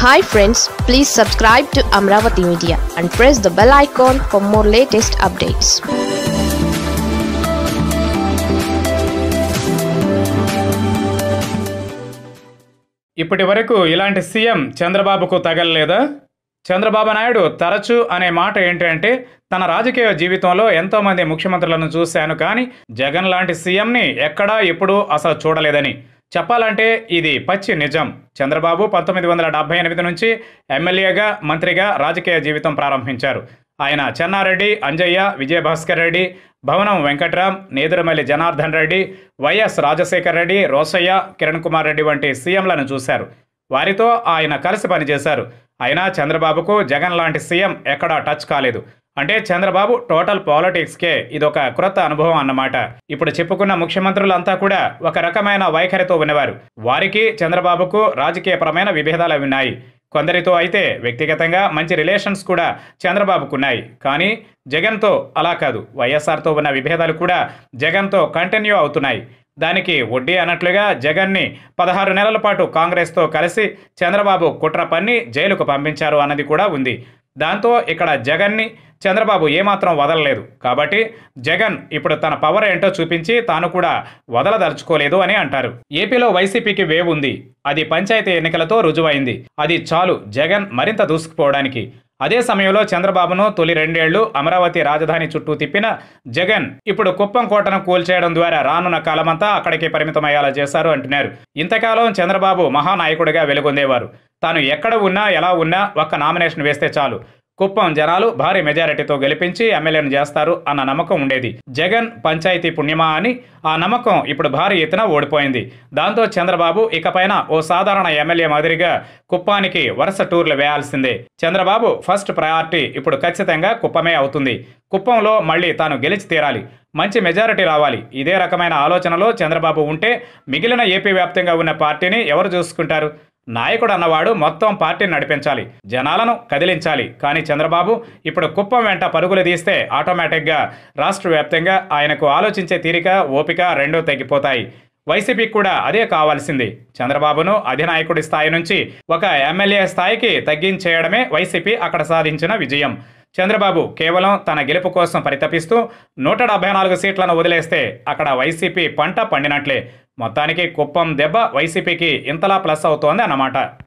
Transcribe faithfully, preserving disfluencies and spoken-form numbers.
Hi friends, please subscribe to Amaravathi Media and press the bell icon for more latest updates. ఇప్పటి వరకు ఇలాంటి CM చంద్రబాబుకు తగలలేదా? చంద్రబాబు నాయుడు తరచూ అనే మాట ఏంటంటే తన రాజకీయ జీవితంలో ఎంతోమంది ముఖ్యమంత్రులను చూశాను కానీ జగన్ లాంటి సీఎంని ఎక్కడా ఎప్పుడూ అసలు చూడలేదని. చెప్పాలంటే ఇది పచ్చి నిజం. చంద్రబాబు పంతొమ్మిది వందల డెబ్బై ఎనిమిది నుంచి ఎమ్మెల్యేగా మంత్రిగా రాజకీయ జీవితం ప్రారంభించారు. ఆయన చెన్నారెడ్డి, అంజయ్య, విజయభాస్కర్ రెడ్డి, భవనం వెంకట్రామ్, నేదురుమల్లి జనార్దన్ రెడ్డి, వైఎస్ రాజశేఖర్ రెడ్డి, రోసయ్య, కిరణ్ కుమార్ రెడ్డి వంటి సీఎంలను చూశారు. వారితో ఆయన కలిసి పనిచేశారు. అయినా చంద్రబాబుకు జగన్ లాంటి సీఎం ఎక్కడా టచ్ కాలేదు. అంటే చంద్రబాబు టోటల్ పాలిటిక్స్కే ఇదొక క్రొత్త అనుభవం అన్నమాట. ఇప్పుడు చెప్పుకున్న ముఖ్యమంత్రులంతా కూడా ఒక రకమైన వైఖరితో ఉన్నవారు. వారికి చంద్రబాబుకు రాజకీయపరమైన విభేదాలు ఉన్నాయి. కొందరితో అయితే వ్యక్తిగతంగా మంచి రిలేషన్స్ కూడా చంద్రబాబుకున్నాయి. కానీ జగన్తో అలా కాదు. వైఎస్ఆర్తో ఉన్న విభేదాలు కూడా జగన్తో కంటిన్యూ అవుతున్నాయి. దానికి వడ్డీ అన్నట్లుగా జగన్ని పదహారు నెలల పాటు కాంగ్రెస్తో కలిసి చంద్రబాబు కుట్ర పన్ని జైలుకు పంపించారు అన్నది కూడా ఉంది. దాంతో ఇక్కడ జగన్ని చంద్రబాబు ఏమాత్రం వదలలేదు. కాబట్టి జగన్ ఇప్పుడు తన పవర్ ఏంటో చూపించి తాను కూడా వదలదలుచుకోలేదు అని అంటారు. ఏపీలో వైసీపీకి వేవ్ ఉంది. అది పంచాయతీ ఎన్నికలతో రుజువైంది. అది చాలు జగన్ మరింత దూసుకుపోవడానికి. అదే సమయంలో చంద్రబాబును తొలి రెండేళ్లు అమరావతి రాజధాని చుట్టూ తిప్పిన జగన్ ఇప్పుడు కుప్పం కోటను కూల్చేయడం ద్వారా రానున్న కాలమంతా అక్కడికి పరిమితమయ్యేలా చేశారు అంటున్నారు. ఇంతకాలం చంద్రబాబు మహానాయకుడిగా వెలుగొందేవారు. తాను ఎక్కడ ఉన్నా ఎలా ఉన్నా ఒక్క నామినేషన్ వేస్తే చాలు కుప్పం జనాలు భారీ మెజారిటీతో గెలిపించి ఎమ్మెల్యేను చేస్తారు అన్న నమ్మకం ఉండేది. జగన్ పంచాయతీ పుణ్యమా అని ఆ నమ్మకం ఇప్పుడు భారీ ఎత్తున ఓడిపోయింది. దాంతో చంద్రబాబు ఇకపైన ఓ సాధారణ ఎమ్మెల్యే మాదిరిగా కుప్పానికి వరుస టూర్లు వేయాల్సిందే. చంద్రబాబు ఫస్ట్ ప్రయారిటీ ఇప్పుడు ఖచ్చితంగా కుప్పమే అవుతుంది. కుప్పంలో మళ్ళీ తాను గెలిచి తీరాలి, మంచి మెజారిటీ రావాలి. ఇదే రకమైన ఆలోచనలో చంద్రబాబు ఉంటే మిగిలిన ఏపీ వ్యాప్తంగా ఉన్న పార్టీని ఎవరు చూసుకుంటారు? నాయకుడు అన్నవాడు మొత్తం పార్టీని నడిపించాలి, జనాలను కదిలించాలి. కానీ చంద్రబాబు ఇప్పుడు కుప్పం వెంట పరుగులు తీస్తే ఆటోమేటిక్గా రాష్ట్ర వ్యాప్తంగా ఆయనకు ఆలోచించే తీరిక, ఓపిక రెండూ తగ్గిపోతాయి. వైసీపీకి కూడా అదే కావాల్సింది. చంద్రబాబును అధినాయకుడి స్థాయి నుంచి ఒక ఎమ్మెల్యే స్థాయికి తగ్గించేయడమే వైసీపీ అక్కడ సాధించిన విజయం. చంద్రబాబు కేవలం తన గెలుపు కోసం పరితపిస్తూ నూట డెబ్బై నాలుగు సీట్లను వదిలేస్తే అక్కడ వైసీపీ పంట పండినట్లే. మొత్తానికి కుప్పం దెబ్బ వైసీపీకి ఇంతలా ప్లస్ అవుతోంది అన్నమాట.